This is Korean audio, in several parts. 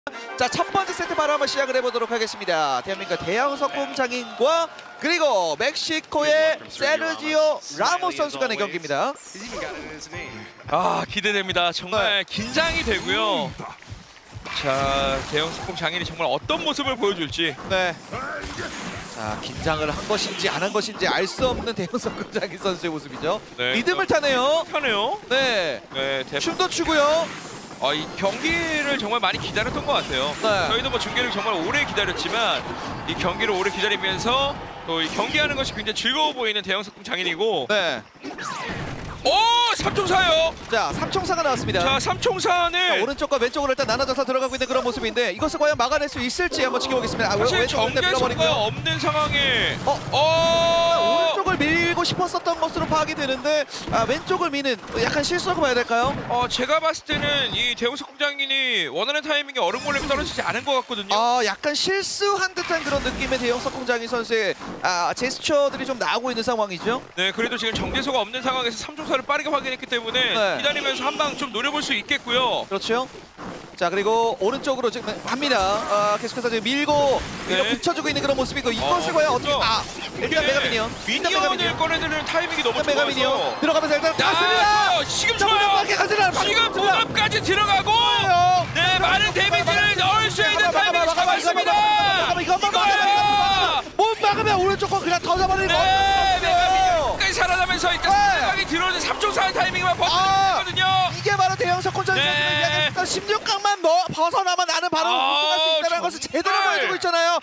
자, 첫 번째 세트 바로 한번 시작을 해보도록 하겠습니다. 대한민국 대형석공 장인과 그리고 멕시코의 세르지오 라모스 선수 간의 경기입니다. 아, 기대됩니다. 정말 긴장이 되고요. 자, 대형석공 장인이 정말 어떤 모습을 보여줄지. 네. 자, 긴장을 한 것인지 안 한 것인지 알 수 없는 대형석공 장인 선수의 모습이죠. 네. 리듬을 타네요. 편해요. 네. 네, 춤도 추고요. 이 경기를 정말 많이 기다렸던 것 같아요. 네. 저희도 뭐 중계를 정말 오래 기다렸지만 이 경기를 오래 기다리면서 또 이 경기하는 것이 굉장히 즐거워 보이는 대형석공 장인이고. 네. 오! 삼총사요! 자, 삼총사가 나왔습니다. 자, 삼총사는 오른쪽과 왼쪽으로 일단 나눠져서 들어가고 있는 그런 모습인데 이것을 과연 막아낼 수 있을지 한번 지켜보겠습니다. 사실 정제수가 없는 상황에 오른쪽을 밀고 싶었었던 것으로 파악이 되는데 왼쪽을 미는 약간 실수라고 봐야 될까요? 제가 봤을 때는 이 대형석공 장인이 원하는 타이밍에 얼음몰렘이 떨어지지 않은 것 같거든요. 약간 실수한 듯한 그런 느낌의 대형석공 장인 선수의 제스처들이 좀 나오고 있는 상황이죠. 네, 그래도 지금 정제수가 없는 상황에서 삼총사를 빠르게 확인했기 때문에 네. 기다리면서 한 방 좀 노려볼 수 있겠고요. 그렇죠. 자, 그리고 오른쪽으로 지금 갑니다. 계속해서 지금 밀고 붙여주고 있는 그런 모습이고 이것을 과연 어떻게 일단 메가미니언 미니언을 꺼내드는 타이밍이 너무 좋아서 들어가면서 일단 갔습니다. 지금 좋아요. 지금 보갑까지 들어가고 네, 많은 데미지를 넣을 수 있는 타이밍을 잡았습니다. 못 막으면 오른쪽 거 그냥 터져버리는 거. 끝까지 살아나면서 일단 생각이 들어오는 3총사의 타이밍만 버텨냈거든요. 이게 바로 대형석공 장인 선수가 이야기했던 16강만 벗어나면 나는 바로 우승할 수 있다는 것을 제대로 보여주고 있잖아요.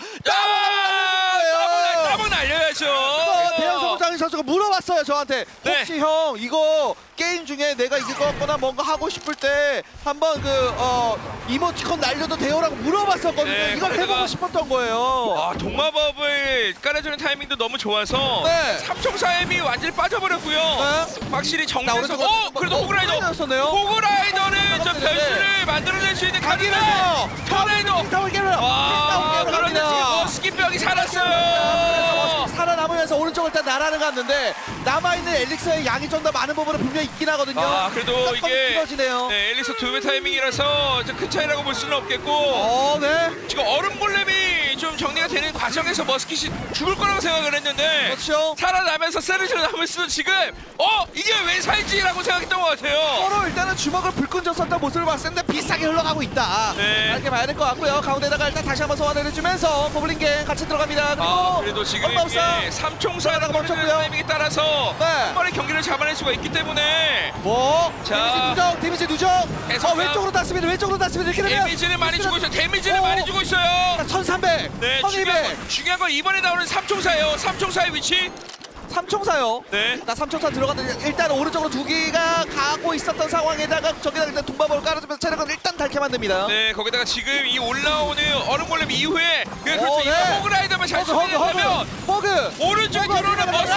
따봉 날려야죠. 대형석공 장인 선수가 물어봤어요 저한테. 혹시 형 이거 게임 중에 내가 이길 것 같거나 뭔가 하고 싶을 때 한번 이모티콘 날려도 돼요라고 물어봤었거든요. 이걸 해보고 싶었던 거예요. 동마법을 깔아주는 타이밍도 너무 좋아서 삼총사엠이 완전히 빠져버렸고요. 확실히 정면에서 그래도 호그라이더는 좀 변수를 만들어낼 수 있는 각이면서 터레이더 그런데 지금 스킵벽이 살았어요. 살아남으면서 오른쪽을 일단 날아는 갔는데 남아있는 엘릭서의 양이 좀 더 많은 부분은 분명히 있긴 하거든요. 그래도 이게 엘릭서 2배 타이밍이라서 큰 차이라고 볼 수는 없겠고 지금 얼음골렘이 좀 정리가 되는 과정에서 머스킷이 죽을 거라고 생각을 했는데 살아나면서 세르지오 라모스도 지금 이게 왜 살지라고 생각했던 것 같아요. 서로 일단은 주먹을 불끈 줬었던 모습을 봤을 때 비슷하게 흘러가고 있다. 이렇게 봐야 될 것 같고요. 가운데다가 일단 다시 한번 소환을 해주면서 고블린갱 같이 들어갑니다. 그리고 그래도 지금 이게 삼총사라고 멈췄고요. 타이밍에 따라서 한 번에 경기를 잡아낼 수가 있기 때문에 데미지 누적 왼쪽으로 땄습니다. 이렇게 되면 데미지를 많이 주고 있어요. 1300 중요한 건 이번에 나오는 삼총사예요. 삼총사의 위치 삼총사요. 나 삼총사 들어갔는데 일단 오른쪽으로 두 개가 가고 있었던 상황에다가 저기다 일단 동마법을 깔아주면서 체력은 일단 닳게 만듭니다. 거기다가 지금 이 올라오는 얼음골렘 이후에 그렇죠. 이 호그라이더만 잘 처리하면 오른쪽에 들어오는 머스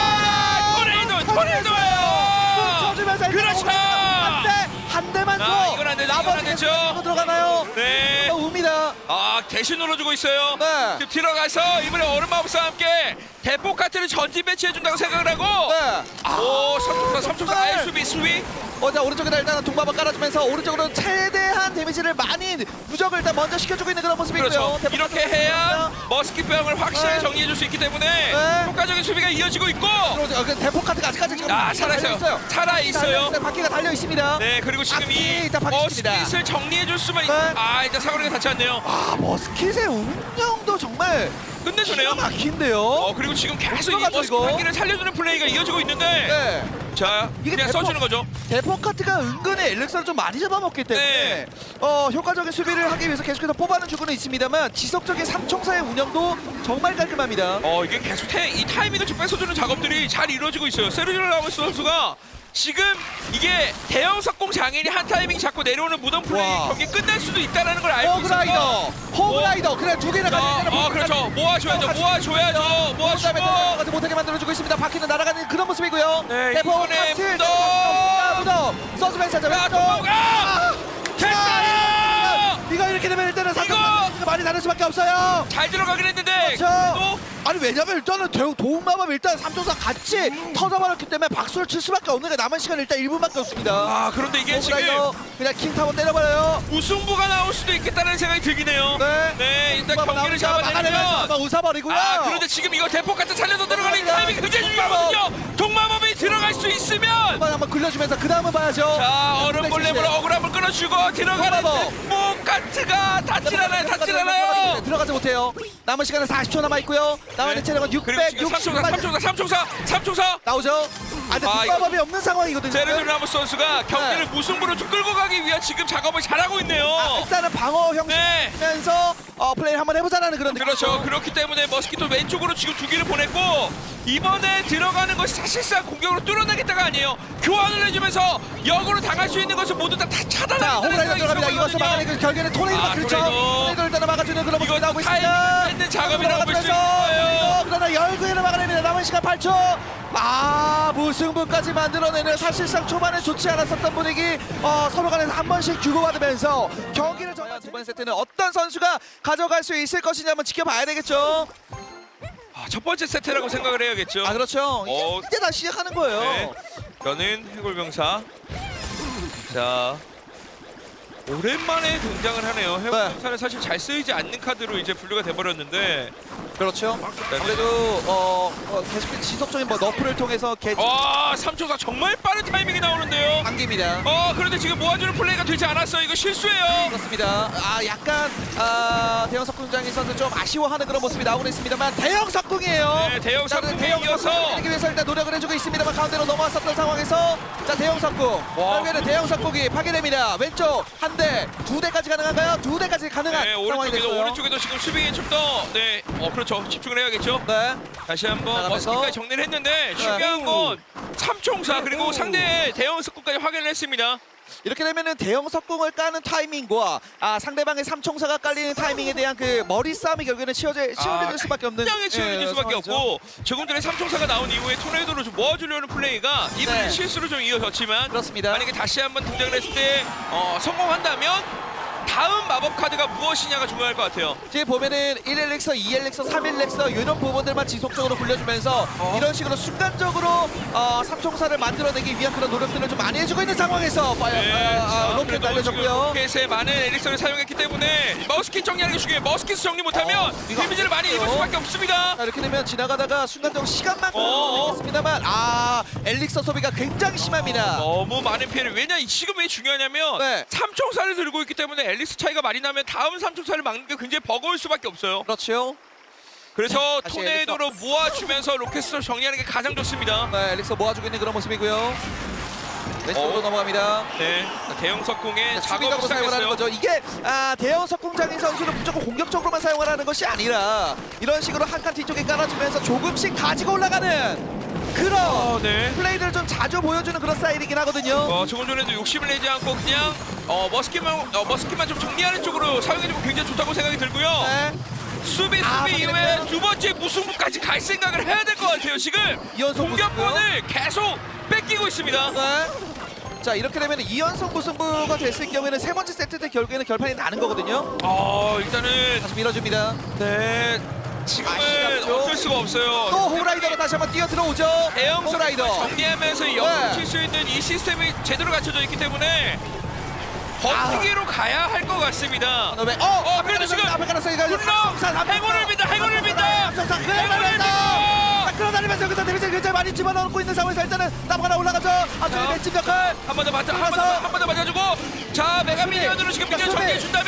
토네이도예요. 그렇죠. 한 대만 더. 이건 안 되죠. 들어가나요? 웁니다. 대신 눌러주고 있어요. 지금 들어가서 이번에 얼음마법사와 함께 대폭 카트를 전진 배치해준다고 생각을 하고 삼총사 아예 수비 자, 오른쪽에다 일단 동마법 깔아주면서 오른쪽으로 최대한 데미지를 많이 누적을 일단 먼저 시켜주고 있는 그런 모습이고요. 그렇죠. 이렇게 해야 머스킷병을 확실하게 정리해줄 수 있기 때문에 효과적인 수비가 이어지고 있고 대폭 카트가 아직까지 살아있어요. 바퀴가 달려있습니다. 그리고 지금 이 머스킷을 정리해줄 수만 일단 사거리가 닿지 않네요. 머스킷의 운영도 정말 끝내주네요. 막힌데요. 그리고 지금 계속 이 머스킷 바퀴를 살려주는 플레이가 이어지고 있는데 자, 그냥 써주는 거죠. 대폭 카트가 은근히 엘릭서를 좀 많이 잡아먹기 때문에 효과적인 수비를 하기 위해서 계속해서 뽑아는 주고는 있습니다만 지속적인 삼총사의 운영도 정말 깔끔합니다. 이게 계속 이 타이밍을 좀 뺏어주는 작업들이 잘 이루어지고 있어요. 세르지오 라모스 선수가 지금 이게 대형석공 장인이 한 타이밍 잡고 내려오는 무덤 플레이 경기 끝날 수도 있다는 걸 알고 있어서 호그라이더 그래 두 개나 그렇죠. 모아주고 못하게 만들어주고 있습니다. 바퀴는 날아가는 그런 모습이고요. 이번에 무덤 써주면서 됐어요. 이거 이렇게 되면 일단은 많이 다를 수밖에 없어요. 잘 들어가긴 했는데 그렇죠. 아니 왜냐면 일단은 도움마법 일단 3조사 같이 터져버렸기 때문에 박수를 칠 수밖에 없는 게 남은 시간 일단 1분밖에 없습니다. 아 그런데 이게 지금 그냥 킹타워 때려버려요. 무승부가 나올 수도 있겠다는 생각이 들긴 해요. 네, 일단 경기를 잡아내면 한번 웃어버리고요. 그런데 지금 이거 대폭 같은 살려서 들어가는 타이밍이 굉장히 중요하거든요. 동마법이 들어갈 수 있으면 한번 굴려주면서 그 다음은 봐야죠. 자 얼음골렘으로 억울함을 끊어주고 들어가는 모카트가 닿질 않아요. 들어가지 못해요. 남은 시간은 40초 남아있고요. 남은 체력은 3초사 나오죠. 근데 동마법이 없는 상황이거든요. 세르지오 라모스 선수가 경기를 무승부로 좀 끌고 가기 위한 지금 작업을 잘하고 있네요. 일단은 방어 형식이면서 플레이를 한번 해보자라는 그런 느낌. 그렇죠. 그렇기 때문에 머스키토 왼쪽으로 지금 두 개를 보냈고 이번에 들어가는 것이 사실상 공격으로 뚫어내겠다가 아니에요. 교환을 해주면서 역으로 당할 수 있는 것을 모두 다 차단하는 호브라이더 들어갑니다. 이것을 막아내고 결국에는 토네이도가 그렇죠. 토네이도를 일단은 막아주는 그런 모습이 나오고 있습니다. 있는 작업이라고 볼 수 있어요. 그러나 열구에는 막아냅니다. 남은 시간 8초. 무승부까지 만들어내는 사실상 초반에 좋지 않았었던 분위기 서로 간에서 한 번씩 주고받으면서 경기를 정말 두 번째 세트는 어떤 선수가 가져갈 수 있을 것이냐 한번 지켜봐야 되겠죠. 첫 번째 세트라고 생각을 해야겠죠. 그렇죠. 이제 다시 시작하는 거예요. 네. 저는 해골병사. 자 오랜만에 등장을 하네요. 해골병사는 사실 잘 쓰이지 않는 카드로 이제 분류가 돼버렸는데 그렇죠. 그래도 계속 지속적인 너프를 통해서 3초사 정말 빠른 타이밍이 나오는데요. 당깁니다. 그런데 지금 모아주는 플레이가 되지 않았어요. 이거 실수예요. 그렇습니다. 약간 대형 석궁장에서는 좀 아쉬워하는 그런 모습이 나오고 있습니다만 대형 석궁이에요. 네, 대형 석궁이어서 이기 위해서 일단 노력을 해주고 있습니다만 가운데로 넘어왔었던 상황에서 자 대형 석궁 결국에는 대형 석궁이 파괴됩니다. 왼쪽 한 대, 두 대까지 가능한가요? 두 대까지 가능한 상황이 됐어요. 오른쪽에도 지금 수비에 좀 더 그렇죠. 집중을 해야겠죠. 네. 다시 한번 머스키까지 정리를 했는데 중요한 건 3총사 그리고 상대의 대형 석궁까지 확인을 했습니다. 이렇게 되면은 대형 석궁을 까는 타이밍과 상대방의 3총사가 깔리는 타이밍에 대한 그 머리 싸움이 결국에는 치워질 수밖에 없는 굉장히 치워질 수밖에 없고 조금 전에 3총사가 나온 이후에 토네이도로 좀 모아주려는 플레이가 이런 실수로 좀 이어졌지만 그렇습니다. 만약에 다시 한번 등장을 했을 때 성공한다면 다음 마법 카드가 무엇이냐가 중요할 것 같아요. 지금 보면은 1엘릭서, 2엘릭서, 3엘릭서 이런 부분들만 지속적으로 굴려주면서 이런 식으로 순간적으로 3총사를 만들어내기 위한 그런 노력들을 좀 많이 해주고 있는 상황에서 로켓 날려줬고요. 로켓에 많은 엘릭서를 사용했기 때문에 머스킷 정리하는 게 중요해요. 머스킷 정리 못하면 데미지를 많이 입을 수밖에 없습니다. 이렇게 되면 지나가다가 순간적으로 시간만 걸리겠습니다만 엘릭서 소비가 굉장히 심합니다. 너무 많은 피해를 지금 왜 중요하냐면 3총사를 들고 있기 때문에 엘릭스 차이가 많이 나면 다음 3총사를 막는 게 굉장히 버거울 수밖에 없어요. 그렇죠. 그래서 토네이도로 모아주면서 로켓으로 정리하는 게 가장 좋습니다. 엘릭서 모아주고 있는 그런 모습이고요. 왼쪽으로 넘어갑니다. 네, 대형 석궁에 작업을 사용을 하는 거죠. 이게 대형 석궁장인 선수는 무조건 공격적으로만 사용을 하는 것이 아니라 이런 식으로 한 칸 뒤쪽에 깔아주면서 조금씩 가지고 올라가는 그런 플레이들을 좀 자주 보여주는 그런 스타일이긴 하거든요. 조금 전에도 욕심을 내지 않고 그냥 머스킷만 좀 정리하는 쪽으로 사용해주면 굉장히 좋다고 생각이 들고요. 수비 이후에 두 번째 무승부까지 갈 생각을 해야 될 것 같아요. 지금 공격권을 계속 뺏기고 있습니다. 자 이렇게 되면 2연속 무승부가 됐을 경우에는 세 번째 세트 때 결국에는 결판이 나는 거거든요. 일단은 다시 밀어줍니다. 네. 지금은 어쩔 수가 없어요. 또 호라이더가 다시 한번 뛰어 들어오죠. 대형 호라이더 정리하면서 역을 칠 수 있는 이 시스템이 제대로 갖춰져 있기 때문에 버티기로 가야 할 것 같습니다. 그래도 지금 행운을 빈다. 끌어다니면서 여기서 데미지를 굉장히 많이 집어넣고 있는 상황에서 일단은 나무가 올라가죠. 앞쪽에 맷집 역할 한 번 더 맞아주고 자 메가미니언으로 지금 미니언 정리해준다면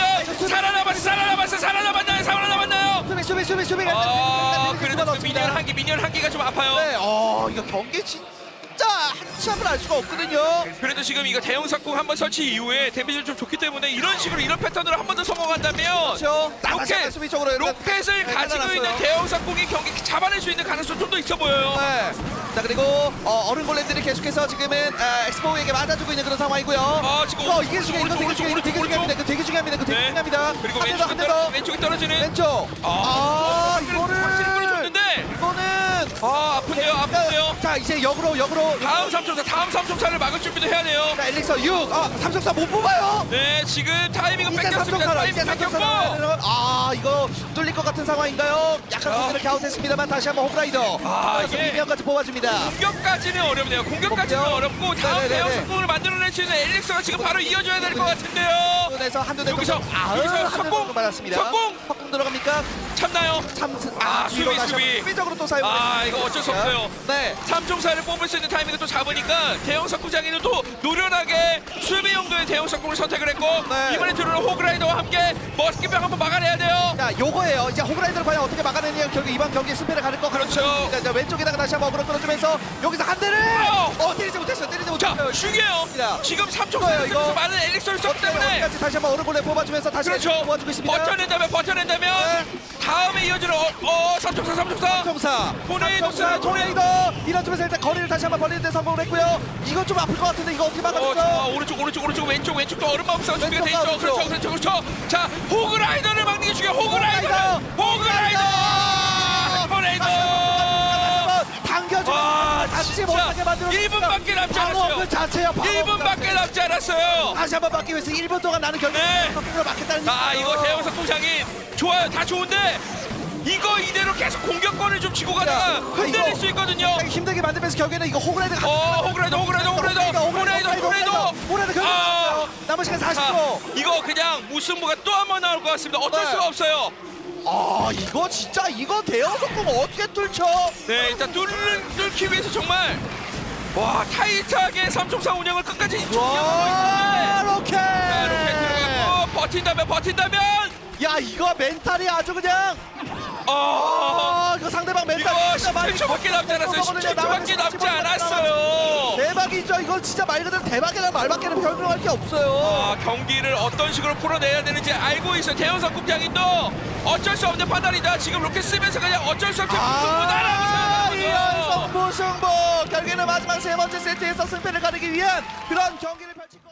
살아남았나요? 수비 그래도 미니언 한 개가 좀 아파요. 이거 경기 진짜 한참을 알 수가 없거든요. 그래도 지금 이거 대형 석궁 한번 설치 이후에 데미지를 좀 좋기 때문에 이런 식으로 이런 패턴으로 한 번 더 성공한다면 로켓을 가지고 있는 대형 석궁이 경기 잡아낼 수 있는 가능성이 좀 더 있어 보여요. 자 그리고 얼음골렘들이 계속해서 지금은 엑스포에게 맞아주고 있는 그런 상황이고요. 지금 이게 중요해. 이거 되게 중요합니다. 그리고 왼쪽에 떨어지는 왼쪽. 이거는 아픈데요, 아픈데요. 자 이제 역으로 다음 3총사를 막을 준비도 해야 돼요. 자 엘릭서 6 3총사 못 뽑아요. 네, 지금 타이밍은 이제 뺏겼습니다. 3총사로 타이밍 이제 뺏겼고. 3총사 이거 뚫릴 것 같은 상황인가요? 약간 손을 갸웃했습니다만 다시 한번 호그라이더 이게 미명까지 뽑아줍니다. 공격까지는 어렵네요. 공격까지는 어렵고 다음 대형 성공을 만들어낼 수 있는 엘릭서가 지금 바로 이어줘야 될 것 같은데요. 에서 한두 대 여기서 성공! 맞았습니다. 성공! 성공 들어갑니까? 참나요? 수비적으로 또 사용. 이거 어쩔 수 없어요. 네. 3총사를 뽑을 수 있는 타이밍을 또 잡으니까 대형 석궁장이는 또 노련하게 수비 용도의 대형 석궁을 선택을 했고 네. 이번에 들어오는 호그라이더와 함께 머스킷병 한번 막아내야 돼요. 자, 요거예요. 이제 호그라이더를 과연 어떻게 막아내느냐 결국 이번 경기에 승패를 가릴 것 그렇죠. 같습니다. 자, 왼쪽에다가 다시 한번 어그로 끌어주면서 여기서 한 대를 때리지 못했어요. 자, 중요해요. 지금 3총사를 이거. 쓰면서 많은 엘릭서를 썼기 때문에 여기까지 다시 한번 어그로 뽑아주면서 다시 그렇죠. 도와주고 있습니다. 버텨낸다면 네. 다음에 이어지는 3총사 토네이도 밀어주면서 일단 거리를 다시 한번 벌리는데 성공을 했고요. 이거 좀 아플 것 같은데 이거 어떻게 막아주죠? 오른쪽 왼쪽도 얼음마법사가 준비가 돼 있죠. 왼쪽 그렇죠. 자, 호그라이더를 막는 게 중요해요. 호그라이더. 당겨주고 닿지 못하게 만들어 1분밖에 남지 않았어요. 그 자체야. 1분밖에 남지 않았어요. 다시 한번 막기 위해서 1분 동안 나는 경기 성공으로 막겠다는 이거 대형 석궁장인 좋아요. 다 좋은데 이거 이대로 계속 공격권을 좀 쥐고 가다가 흔들릴 수 있거든요. 힘들게 만들면서 결국에는 이거 호그라이더가 호그라이더 남은 시간 40초. 이거 그냥 무승부가 또 한 번 나올 것 같습니다. 어쩔 수가 없어요. 이거 진짜 이거 대형 석궁 어떻게 뚫죠? 네, 일단 뚫기 위해서 정말 타이트하게 3총사 운영을 끝까지 진행하고 있는데 로켓 들어가고 버틴다면 야 이거 멘탈이 아주 그냥 이거 상대방 멘탈 이거 10초밖에 남지 않았어요. 10초밖에 남지 않았어요. 대박이죠. 이거 진짜 말 그대로 대박이라는 말밖에는 별명할 게 없어요. 경기를 어떤 식으로 풀어내야 되는지 알고 있어요. 대형 석궁장인도 어쩔 수 없는 판단이다. 지금 로켓 쓰면서 그냥 어쩔 수 없이 무승부다라고 생각하거든요. 무승부 결국에는 마지막 세 번째 세트에서 승패를 가리기 위한 그런 경기를 펼칠 것